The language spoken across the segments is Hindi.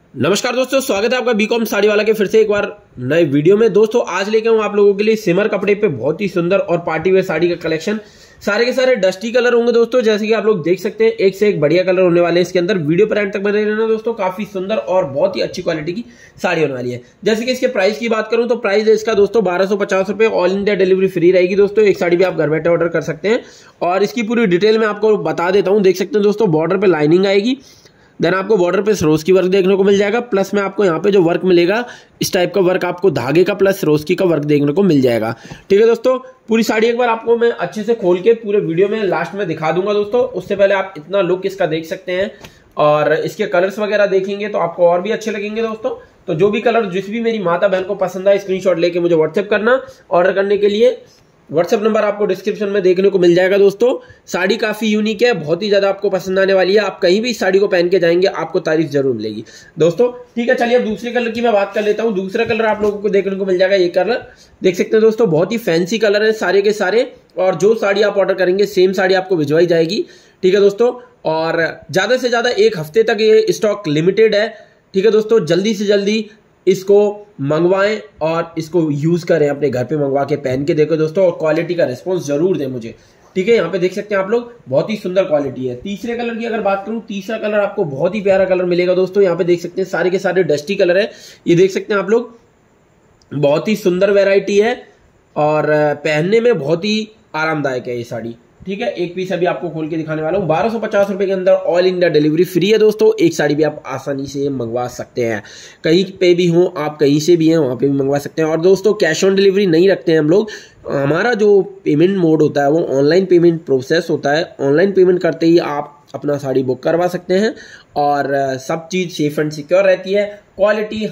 नमस्कार दोस्तों, स्वागत है आपका बीकॉम साड़ी वाला के फिर से एक बार नए वीडियो में। दोस्तों आज लेके आऊँ आप लोगों के लिए सिमर कपड़े पे बहुत ही सुंदर और पार्टी वेयर साड़ी का कलेक्शन। सारे के सारे डस्टी कलर होंगे दोस्तों, जैसे कि आप लोग देख सकते हैं एक से एक बढ़िया कलर होने वाले हैं इसके अंदर। वीडियो पर एंड तक बने रहना दोस्तों, काफी सुंदर और बहुत ही अच्छी क्वालिटी की साड़ी होने वाली है। जैसे कि इसके प्राइस की बात करूं तो प्राइस है इसका दोस्तों 1250 रुपए। ऑल इंडिया डिलीवरी फ्री रहेगी दोस्तों। एक साड़ी भी आप घर बैठे ऑर्डर कर सकते हैं और इसकी पूरी डिटेल में आपको बता देता हूँ। देख सकते हैं दोस्तों, बॉर्डर पे लाइनिंग आएगी, देन आपको बॉर्डर पे सरोज की वर्क देखने को मिल जाएगा। प्लस में आपको यहाँ पे जो वर्क मिलेगा, इस टाइप का वर्क आपको धागे का प्लस सरोज की का वर्क देखने को मिल जाएगा। ठीक है दोस्तों, पूरी साड़ी एक बार आपको मैं अच्छे से खोल के पूरे वीडियो में लास्ट में दिखा दूंगा दोस्तों। उससे पहले आप इतना लुक इसका देख सकते हैं और इसके कलर्स वगैरह देखेंगे तो आपको और भी अच्छे लगेंगे दोस्तों। तो जो भी कलर जिस भी मेरी माता बहन को पसंद आए, स्क्रीनशॉट लेके मुझे व्हाट्सएप करना। ऑर्डर करने के लिए व्हाट्सएप नंबर आपको डिस्क्रिप्शन में देखने को मिल जाएगा दोस्तों। साड़ी काफी यूनिक है, बहुत ही ज्यादा आपको पसंद आने वाली है। आप कहीं भी इस साड़ी को पहन के जाएंगे आपको तारीफ जरूर मिलेगी दोस्तों। ठीक है, चलिए अब दूसरे कलर की मैं बात कर लेता हूँ। दूसरा कलर आप लोगों को देखने को मिल जाएगा, ये कलर देख सकते हैं दोस्तों, बहुत ही फैंसी कलर है सारे के सारे। और जो साड़ी आप ऑर्डर करेंगे सेम साड़ी आपको भिजवाई जाएगी। ठीक है दोस्तों, और ज्यादा से ज्यादा एक हफ्ते तक ये स्टॉक लिमिटेड है। ठीक है दोस्तों, जल्दी से जल्दी इसको मंगवाएं और इसको यूज करें, अपने घर पे मंगवा के पहन के देखो दोस्तों, और क्वालिटी का रिस्पॉन्स जरूर दें मुझे। ठीक है, यहाँ पे देख सकते हैं आप लोग, बहुत ही सुंदर क्वालिटी है। तीसरे कलर की अगर बात करूं, तीसरा कलर आपको बहुत ही प्यारा कलर मिलेगा दोस्तों। यहाँ पे देख सकते हैं सारे के सारे डस्टी कलर है। ये देख सकते हैं आप लोग, बहुत ही सुंदर वेराइटी है और पहनने में बहुत ही आरामदायक है ये साड़ी। ठीक है, एक पीस अभी आपको खोल के दिखाने वाला हूँ। 1250 रुपए के अंदर ऑल इंडिया डिलीवरी फ्री है दोस्तों। एक साड़ी भी आप आसानी से मंगवा सकते हैं, कहीं पे भी हो आप, कहीं से भी हैं वहाँ पे भी मंगवा सकते हैं। और दोस्तों कैश ऑन डिलीवरी नहीं रखते हैं हम लोग। हमारा जो पेमेंट मोड होता है वो ऑनलाइन पेमेंट प्रोसेस होता है। ऑनलाइन पेमेंट करते ही आप अपना साड़ी बुक करवा सकते हैं और सब चीज़ सेफ एंड सिक्योर रहती है। क्वालिटी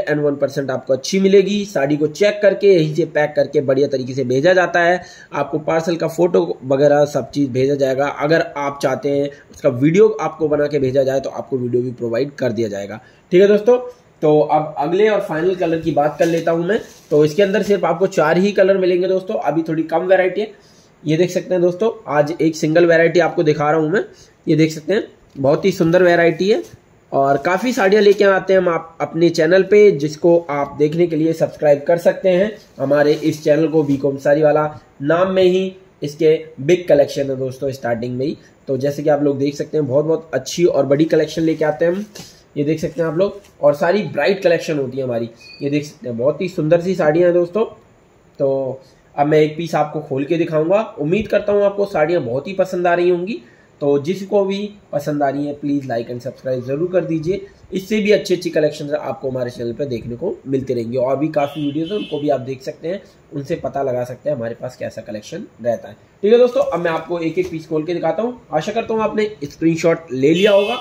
101% आपको अच्छी मिलेगी। साड़ी को चेक करके यहीं से पैक करके बढ़िया तरीके से भेजा जाता है। आपको पार्सल का फोटो वगैरह सब चीज़ भेजा जाएगा। अगर आप चाहते हैं उसका वीडियो आपको बना के भेजा जाए तो आपको वीडियो भी प्रोवाइड कर दिया जाएगा। ठीक है दोस्तों, तो अब अगले और फाइनल कलर की बात कर लेता हूं मैं। तो इसके अंदर सिर्फ आपको 4 ही कलर मिलेंगे दोस्तों। अभी थोड़ी कम वैरायटी है। ये देख सकते हैं दोस्तों, आज एक सिंगल वैरायटी आपको दिखा रहा हूं मैं। ये देख सकते हैं, बहुत ही सुंदर वैरायटी है और काफ़ी साड़ियाँ लेके आते हैं हम आप अपने चैनल पे, जिसको आप देखने के लिए सब्सक्राइब कर सकते हैं हमारे इस चैनल को। बीकॉम साड़ी वाला नाम में ही इसके बिग कलेक्शन है दोस्तों, स्टार्टिंग में ही। तो जैसे कि आप लोग देख सकते हैं, बहुत बहुत अच्छी और बड़ी कलेक्शन लेके आते हैं हम। ये देख सकते हैं आप लोग, और सारी ब्राइट कलेक्शन होती है हमारी। ये देख सकते हैं, बहुत ही सुंदर सी साड़ियाँ हैं दोस्तों। तो अब मैं एक पीस आपको खोल के दिखाऊंगा। उम्मीद करता हूँ आपको साड़ियाँ बहुत ही पसंद आ रही होंगी। तो जिसको भी पसंद आ रही है प्लीज़ लाइक एंड सब्सक्राइब जरूर कर दीजिए। इससे भी अच्छी अच्छी कलेक्शन आपको हमारे चैनल पर देखने को मिलती रहेंगी। और भी काफ़ी वीडियोज़ हैं, उनको भी आप देख सकते हैं, उनसे पता लगा सकते हैं हमारे पास कैसा कलेक्शन रहता है। ठीक है दोस्तों, अब मैं आपको एक एक पीस खोल के दिखाता हूँ। आशा करता हूँ आपने स्क्रीनशॉट ले लिया होगा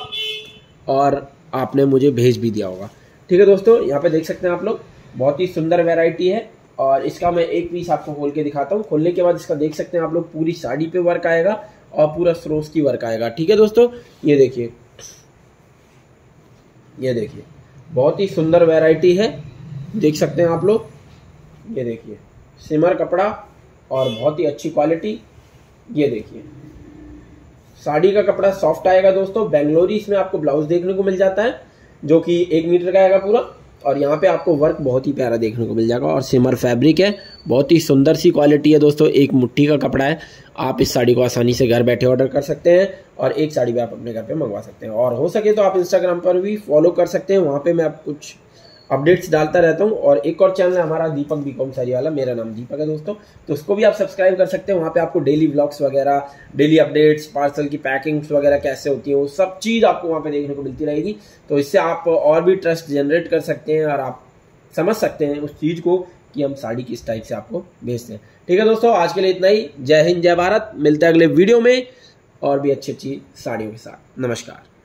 और आपने मुझे भेज भी दिया होगा। ठीक है दोस्तों, यहाँ पे देख सकते हैं आप लोग, बहुत ही सुंदर वैरायटी है और इसका मैं एक पीस आपको खोल के दिखाता हूँ। खोलने के बाद इसका देख सकते हैं आप लोग, पूरी साड़ी पे वर्क आएगा और पूरा सरोज की वर्क आएगा। ठीक है दोस्तों, ये देखिए, ये देखिए, बहुत ही सुंदर वैरायटी है, देख सकते हैं आप लोग। ये देखिए, सिमर कपड़ा और बहुत ही अच्छी क्वालिटी। ये देखिए, साड़ी का कपड़ा सॉफ्ट आएगा दोस्तों। बेंगलोरी इसमें आपको ब्लाउज देखने को मिल जाता है, जो कि 1 मीटर का आएगा पूरा। और यहाँ पे आपको वर्क बहुत ही प्यारा देखने को मिल जाएगा और सिमर फैब्रिक है, बहुत ही सुंदर सी क्वालिटी है दोस्तों। एक मुट्ठी का कपड़ा है। आप इस साड़ी को आसानी से घर बैठे ऑर्डर कर सकते हैं और एक साड़ी भी आप अपने घर पे मंगवा सकते हैं। और हो सके तो आप इंस्टाग्राम पर भी फॉलो कर सकते हैं, वहाँ पे मैं आप कुछ अपडेट्स डालता रहता हूँ। और एक और चैनल है हमारा, दीपक बीकॉम साड़ी वाला, मेरा नाम दीपक है दोस्तों। तो उसको भी आप सब्सक्राइब कर सकते हैं। वहाँ पे आपको डेली व्लॉग्स वगैरह, डेली अपडेट्स, पार्सल की पैकिंग्स वगैरह कैसे होती है, वो सब चीज़ आपको वहाँ पे देखने को मिलती रहेगी। तो इससे आप और भी ट्रस्ट जनरेट कर सकते हैं और आप समझ सकते हैं उस चीज़ को कि हम साड़ी किस टाइप से आपको भेजते हैं। ठीक है दोस्तों, आज के लिए इतना ही। जय हिंद, जय भारत। मिलते हैं अगले वीडियो में और भी अच्छी अच्छी साड़ियों के साथ। नमस्कार।